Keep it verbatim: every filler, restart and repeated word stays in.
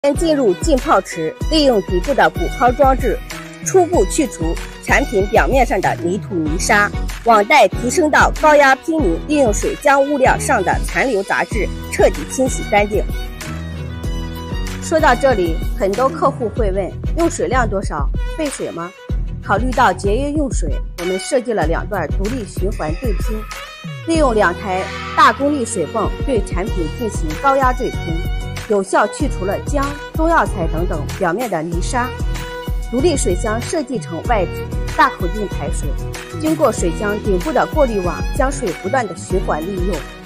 先进入浸泡池，利用底部的补泡装置，初步去除产品表面上的泥土泥沙，网袋提升到高压拼泥，利用水将物料上的残留杂质彻底清洗干净。说到这里，很多客户会问，用水量多少？费水吗？考虑到节约用水，我们设计了两段独立循环对拼，利用两台大功率水泵对产品进行高压对冲，有效去除了姜、中药材等等表面的泥沙。独立水箱设计成外置大口径排水，经过水箱顶部的过滤网，将水不断的循环利用。